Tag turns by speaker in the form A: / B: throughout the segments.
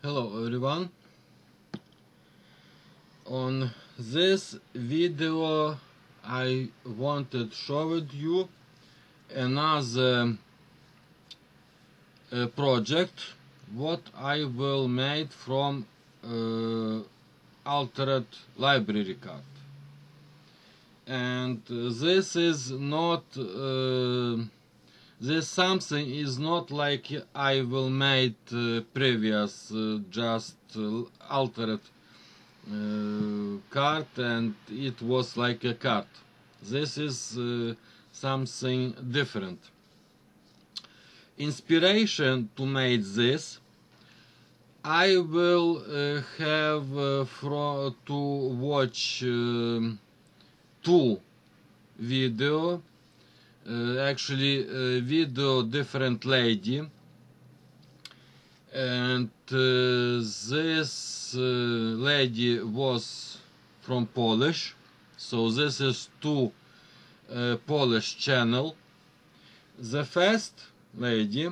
A: Hello everyone. On this video I wanted to show you another project what I will make from altered library card, and this is not this something is not like I will make previous just altered card and it was like a card. This is something different. Inspiration to make this I will have to watch two video, actually video different lady, and this lady was from Polish, so this is two Polish channel. The first lady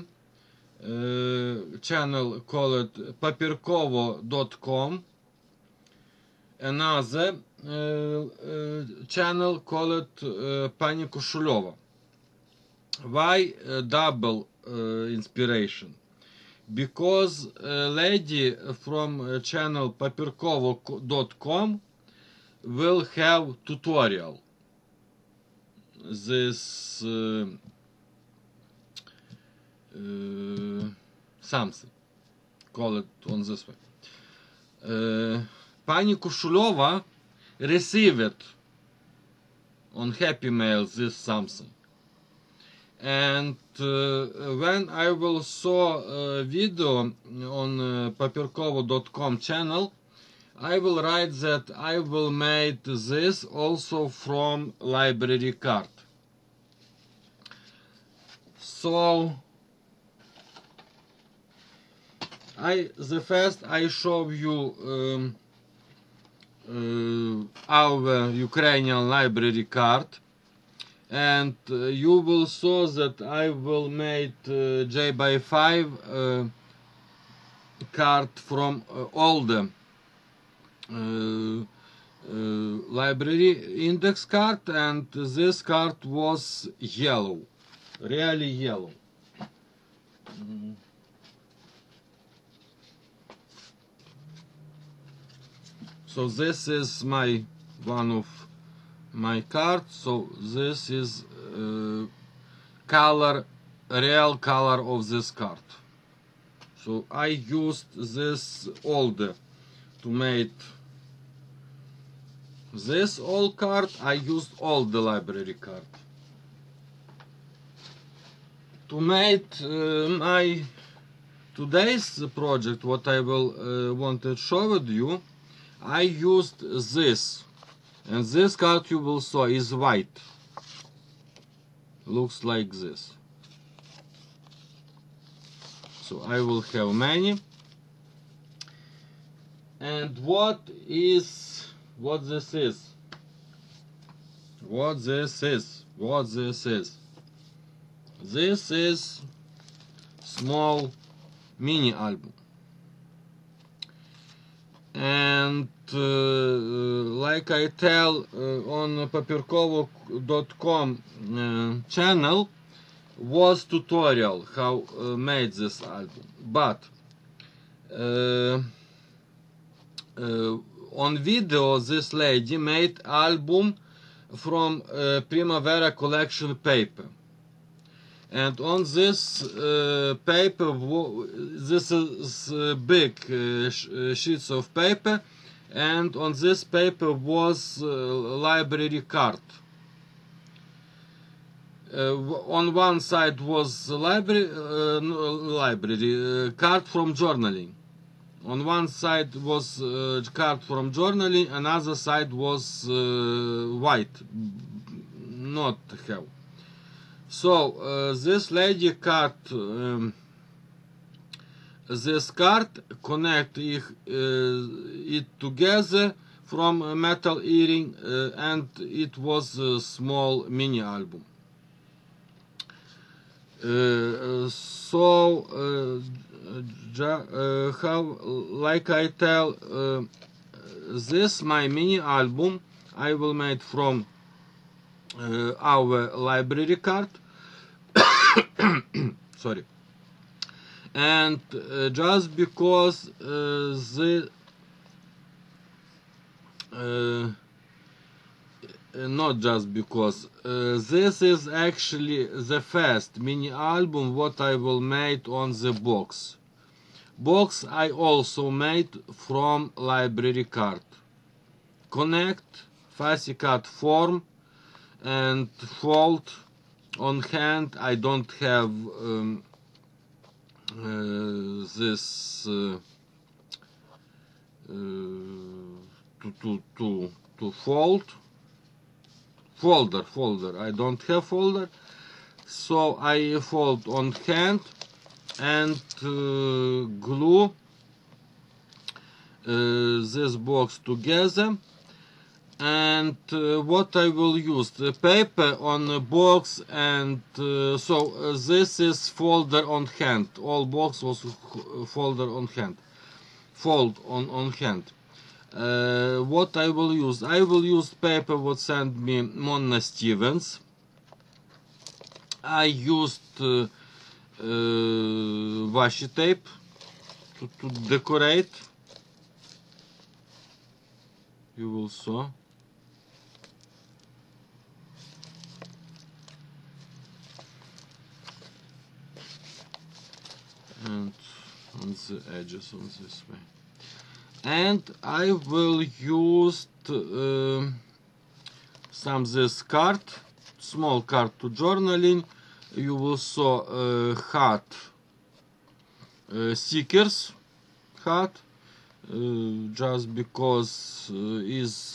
A: channel called papierkowo.com, another channel called Pani Koszulova. Why double inspiration? Because lady from channel papierkowo.com will have tutorial this something, call it on this way. Pani Koszulova received on Happy Mail this something, and when I will saw a video on papierkowo.com channel, I will write that I will make this also from library card. So the first I show you our Ukrainian library card, and you will saw that I will make J/5 card from all the library index card, and this card was yellow, really yellow. So this is one of my cards. So this is real color of this card. So I used this older to make this old card. I used all the library card to make my today's project. What I will want to show you, I used this, and this card you will saw is white, looks like this. So I will have many. And what this is? This is small mini album, and like I tell on papierkowo.com channel was tutorial how made this album, but on video this lady made album from Primavera collection paper, and on this paper, this is big sheets of paper, and on this paper was library card. On one side was library card from journaling. On one side was card from journaling, another side was white, not have. So this lady card, this card connect it together from a metal earring, and it was a small mini album. how, like I tell, this my mini album I will make from our library card. Sorry. And just because not just because this is actually the first mini album what I will make on the box. Box I also made from library card. Connect, fussy cut form and fold on hand. I don't have this to fold. Folder. I don't have folder, so I fold on hand and glue this box together. And what I will use, the paper on the box, and so this is folder on hand. All box was folder on hand, fold on hand. What I will use? I will use paper what sent me Mona Stevens. I used washi tape to decorate. You will saw. And on the edges on this way. And I will use some this card, small card to journaling. You will saw hat stickers hat just because is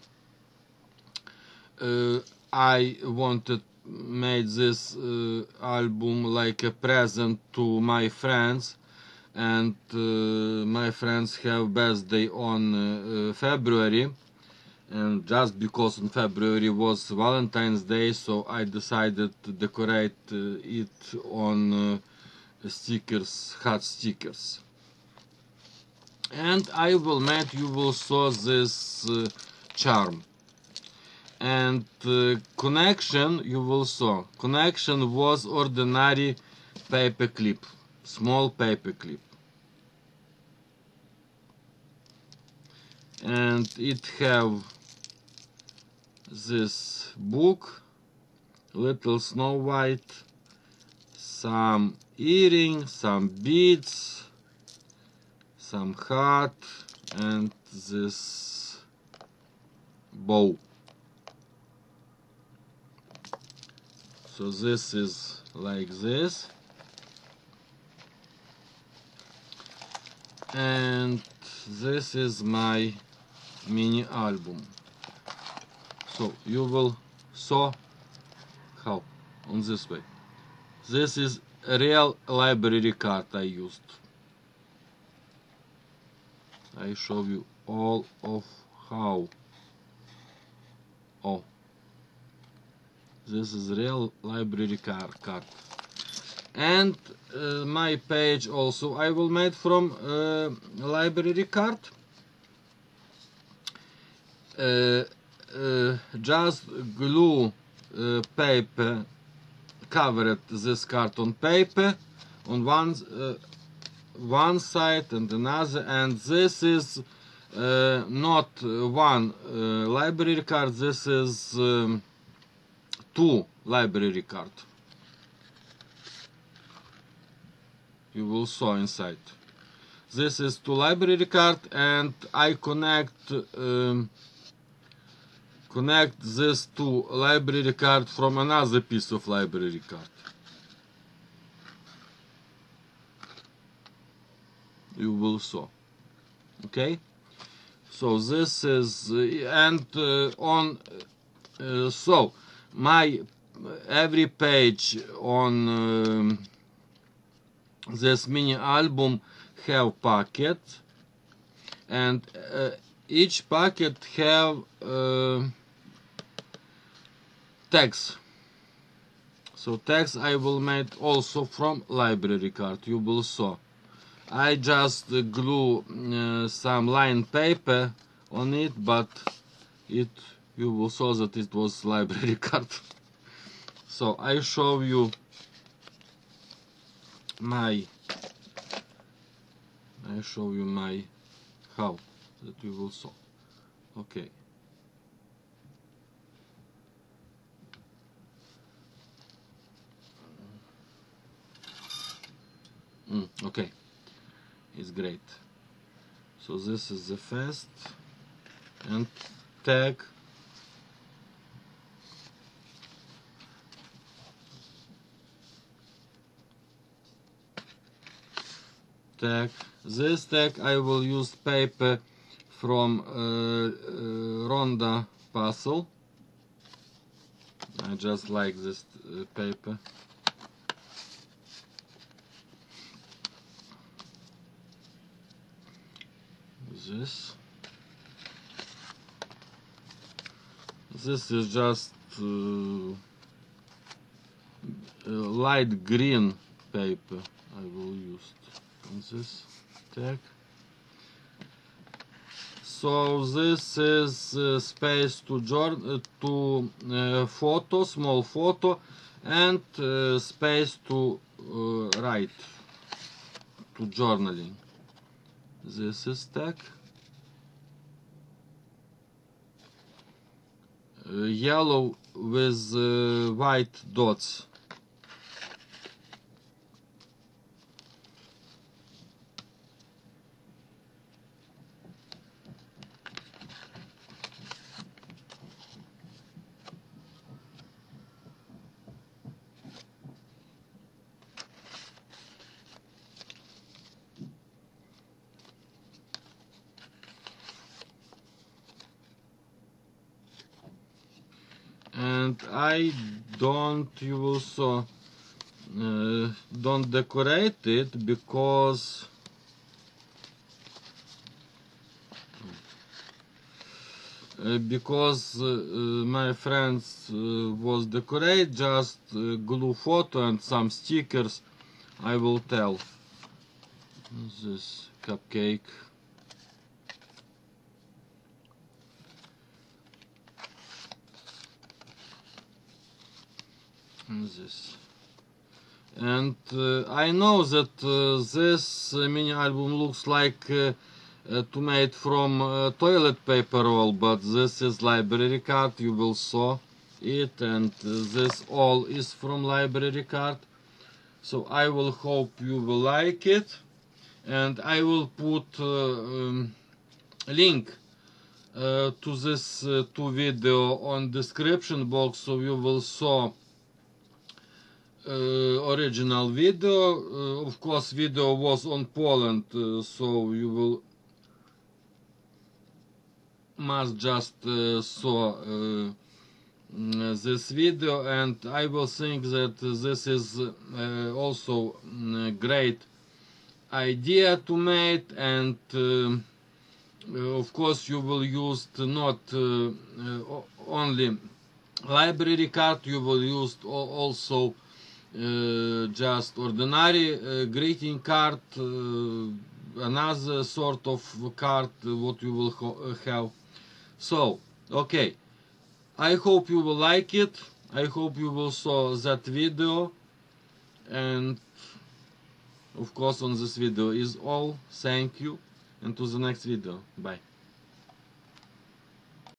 A: I wanted made this album like a present to my friends, and my friends have birthday on February, and just because in February was Valentine's Day, so I decided to decorate it on stickers, hat stickers. And I will make, you will saw this charm. And connection, you will saw, connection was ordinary paper clip, small paper clip. And it have this book, Little Snow White, some earring, some beads, some hat, and this bow. So this is like this, and this is my mini album. So you will saw how on this way. This is a real library card I used. I show you all of how. Oh, this is real library card. And my page also I will make from library card. Just glue paper, covered this card on paper on one side and another, and this is not one library card, this is two library card. You will saw inside. This is two library card, and I connect this to library card from another piece of library card. You will saw. Okay, so this is and on so my every page on this mini album have packet, and each packet have text. So text I will make also from library card. You will saw I just glue some line paper on it, but you will saw that it was library card. So I show you my how that you will saw. Okay. Okay, it's great. So this is the first and tag. This tag I will use paper from Ronda Puzzle. I just like this paper. This is just light green paper I will use on this tag. So this is space to photo, small photo, and space to write, to journaling. This is tag. Yellow with white dots. And I don't don't decorate it because my friends was decorate, just glue photo and some stickers. I will tell. This cupcake. This. And I know that this mini album looks like to made from toilet paper roll, but this is library card, you will saw it, and this all is from library card. So I will hope you will like it, and I will put link to this two video on description box, so you will saw original video. Of course, video was on Poland, so you will must just saw this video, and I will think that this is also great idea to make, and of course you will use not only library card, you will use also just ordinary greeting card, another sort of card what you will have. So okay, I hope you will like it. I hope you will saw that video, and of course on this video is all. Thank you, and to the next video. Bye.